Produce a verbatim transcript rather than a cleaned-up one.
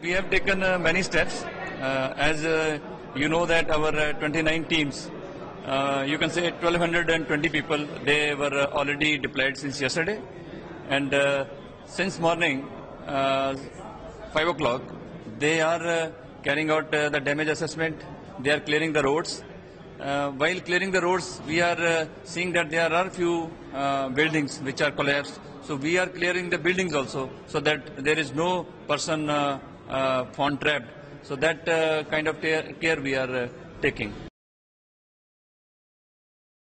We have taken uh, many steps. Uh, as uh, you know that our uh, twenty-nine teams, uh, you can say twelve twenty people, they were uh, already deployed since yesterday. And uh, since morning, uh, five o'clock, they are uh, carrying out uh, the damage assessment. They are clearing the roads. Uh, while clearing the roads, we are uh, seeing that there are few uh, buildings which are collapsed. So we are clearing the buildings also, so that there is no person uh, uh, found trapped. So that uh, kind of care we are uh, taking.